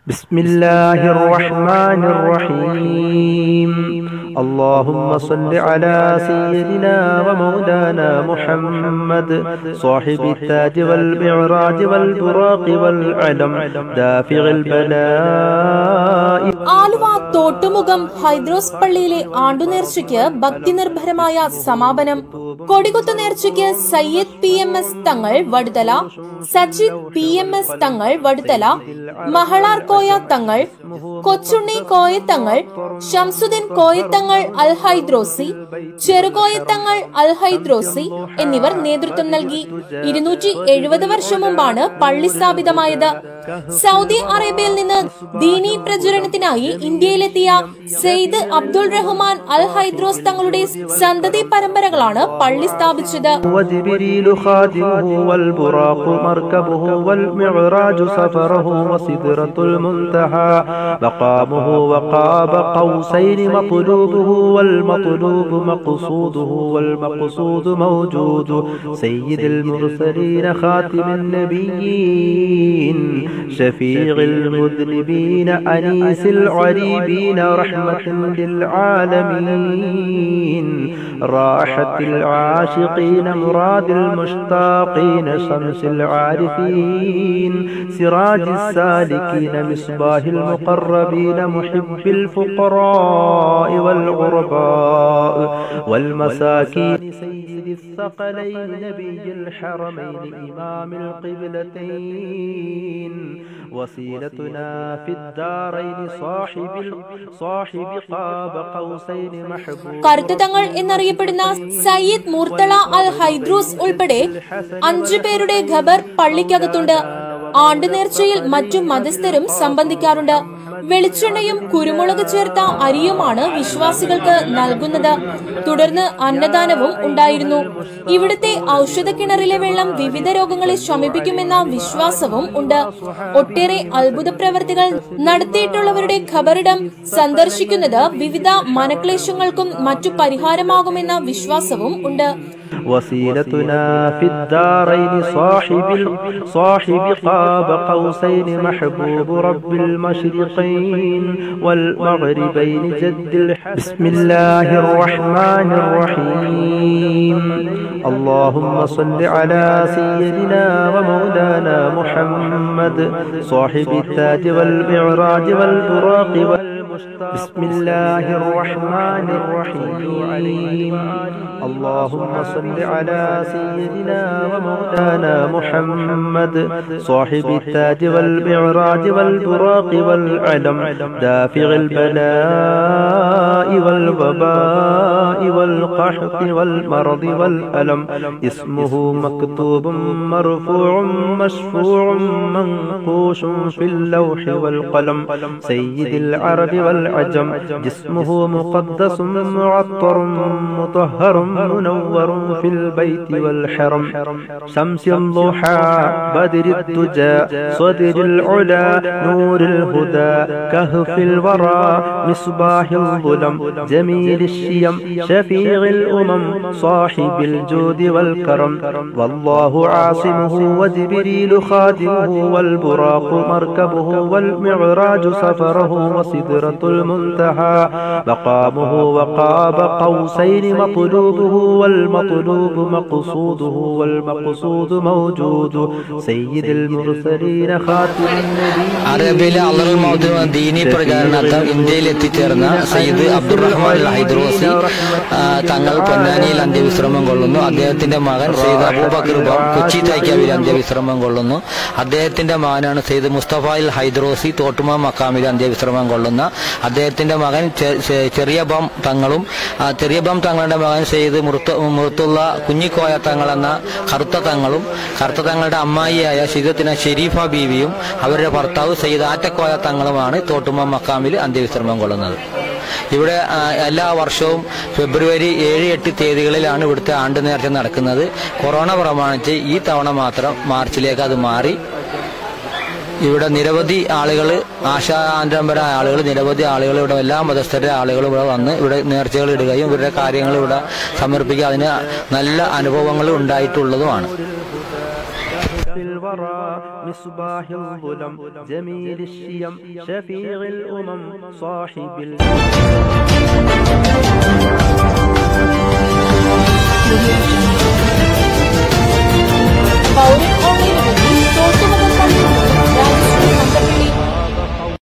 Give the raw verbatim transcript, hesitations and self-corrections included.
بسم الله الرحمن الرحيم اللهم صل على سيدنا ومولانا محمد صاحب التاج والمعراج والبراق والعلم دافع البلاء. ആലുവ തോട്ടുമുഖം ഹൈദ്രോസ് പള്ളിയിലെ ആണ്ടുനേർച്ചയ്ക്ക് ഭക്തിനിർഭരമായ സമാപനം. കൊടികുത്തു നേർച്ചയ്ക്ക് Sayyid P M S Thangal Vaduthala, Sajid P M S Thangal Vaduthala, മഹളാർ Koya Thangal, Kochunni Koyathangal, Shamsuddin Koyathangal അൽ ഹൈദ്രോസി, ചെറുകോയത്തങ്ങൾ അൽ ഹൈദ്രോസി എന്നിവർ നേതൃത്വം നൽകി. ഇരുന്നൂറ്റി എഴുപത് വർഷം മുമ്പാണ് പള്ളി സ്ഥാപിതമായത്. സൗദി അറേബ്യയിൽ നിന്ന് ദീനീ പ്രചരണത്തിനായി ഇന്ത്യയിലെത്തിയ സെയ്ദ് അബ്ദുൾ റഹ്മാൻ അൽ ഹൈദ്രോസ് തങ്ങളുടെ സന്തതി പരമ്പരകളാണ് പള്ളി സ്ഥാപിച്ചത്. شفيع المذنبين أنيس العريبين رحمة للعالمين راحة العاشقين مراد المشتاقين شمس العارفين سراج السالكين مصباح المقربين محب الفقراء والغرباء والمساكين سيد الثقلين نبي الحرمين إمام القبلتين وسيلتنا في الدارين صاحب صاحب قاب قوسين محبوب. കറുത്തതങ്ങൾ എന്നറിയപ്പെടുന്ന സയ്യിദ് മുർത്തള അൽ ഹൈദ്രോസ് ഉൾപ്പെടെ അഞ്ചു പേരുടെ ഖബർ പള്ളിക്കകത്തുണ്ട്. ആണ്ടുനേർച്ചയിൽ മറ്റു മതസ്ഥരും സംബന്ധിക്കാറുണ്ട്. വെളിച്ചെണ്ണയും കുരുമുളക് ചേർത്ത അരിയുമാണ് വിശ്വാസികൾക്ക് നൽകുന്നത്. തുടർന്ന് അന്നദാനവും ഉണ്ടായിരുന്നു. ഇവിടുത്തെ ഔഷധ കിണറിലെ വെള്ളം വിവിധ രോഗങ്ങളെ ശമിപ്പിക്കുമെന്ന വിശ്വാസവും ഉണ്ട്. ഒട്ടേറെ അത്ഭുത പ്രവർത്തികൾ നടത്തിയിട്ടുള്ളവരുടെ ഖബറിടം സന്ദർശിക്കുന്നത് വിവിധ മനക്ലേശങ്ങൾക്കും മറ്റു പരിഹാരമാകുമെന്ന വിശ്വാസവും ഉണ്ട്. وسيلتنا في الدارين صاحب صاحب قاب قوسين محبوب رب المشرقين والمغربين جد الحق. بسم الله الرحمن الرحيم اللهم صل على سيدنا ومولانا محمد صاحب التاج والمعراج والبراق بسم الله الرحمن الرحيم اللهم صل على سيدنا ومولانا محمد صاحب التاج والمعراج والبراق والعلم دافع البلاء والوباء والقحط والمرض والألم اسمه مكتوب مرفوع مشفوع منقوش في اللوح والقلم سيد العرب والعجم جسمه مقدس معطر مطهر منور في البيت والحرم شمس الضحى بدر الدجى صدر العلا نور الهدى كهف الورى مصباح الظلم جميل الشيم شفيع الأمم صاحب الجود والكرم والله عاصمه وجبريل خادمه والبراق مركبه والمعراج سفره وسدرة المنتهى مقامه وقاب قوسين مطلوبه والمطلوب مقصوده والمقصود موجود سيد المرسلين خاتم النبيين. അറബിയിലെ അള്ളറുൽ മൗദ് ദീനി പ്രചാരണാർത്ഥം ഇന്ത്യയിൽ എത്തിച്ചേർന്ന സയ്യിദ് അബ്ദുൾ റഹ്മാൻ അൽ ഹൈദ്രോസി തങ്ങൾ പൊന്നാനിയിൽ അന്ത്യവിശ്രമം കൊള്ളുന്നു. അദ്ദേഹത്തിന്റെ മകൻ സയ്യിദ് അബൂബക്കർ കൊച്ചി തൈക്കാവിൽ അന്ത്യവിശ്രമം കൊള്ളുന്നു. അദ്ദേഹത്തിന്റെ മകനാണ് സയ്യിദ് മുസ്തഫ അൽ ഹൈദ്രോസി തോട്ടുമ മക്കാമിൽ അന്ത്യവിശ്രമം കൊള്ളുന്ന. അദ്ദേഹത്തിന്റെ മകൻ ചെറിയ ബം തങ്ങളും ചെറിയ ബം തങ്ങളുടെ മകൻ സയ്യിദ് മുർത്തുള്ള കുഞ്ഞിക്കോയ തങ്ങൾ എന്ന കറുത്ത തങ്ങളും കറുത്ത തങ്ങളുടെ അമ്മായിയായ സയ്യിദത്തിന ഷെരീഫ ബീവിയും അവരുടെ ഭർത്താവ് സയ്യിദ് ആറ്റക്കോയ തങ്ങളുമാണ് തോട്ടുമ മക്കാമിൽ അന്ത്യവിശ്രമം കൊള്ളുന്നത്. ഇവിടെ എല്ലാ വർഷവും ഫെബ്രുവരി ഏഴ് എട്ട് തീയതികളിലാണ് ഇവിടുത്തെ ആണ്ട് നേർച്ച നടക്കുന്നത്. കൊറോണ പ്രമാണിച്ച് ഈ തവണ മാത്രം മാർച്ചിലേക്ക് അത് മാറി. ഇവിടെ നിരവധി ആളുകൾ, ആശാന്തരമ്പരായ ആളുകൾ, നിരവധി ആളുകൾ, ഇവിടെ എല്ലാ മതസ്ഥരുടെ ആളുകളും ഇവിടെ വന്ന് ഇവിടെ നേർച്ചകൾ ഇടുകയും ഇവരുടെ കാര്യങ്ങൾ ഇവിടെ സമർപ്പിക്കുക, അതിന് നല്ല അനുഭവങ്ങൾ ഉണ്ടായിട്ടുള്ളതുമാണ്. الورى مصباح الظلم جميل الشيم شفيع الأمم صاحب ال